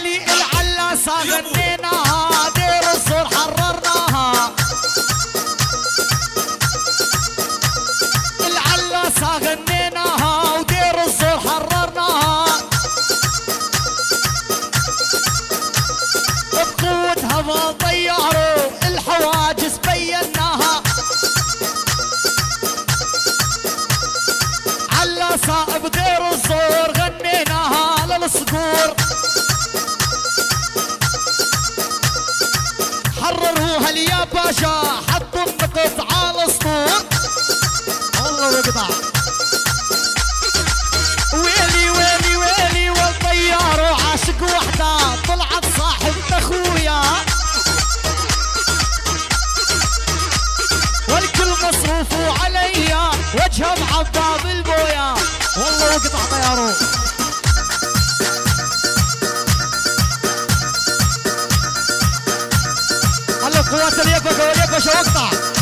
ويلي العلاسة غنيناها دير الصور حررناها العلاسة غنيناها ودير الصور حررناها بقوتها ما ضيعوا الحواجز بيناها علاسة بدير الصور غنيناها للصقور حرروها لي يا باشا حطوا النقط على السطور والله وقطع ويلي ويلي ويلي والطيار وعاشق وحده طلعت صاحب اخويا والكل مصروف عليا وجهه معبى بالبويا والله وقطع طيارو قوات اليبقى واليبقى شو وقطع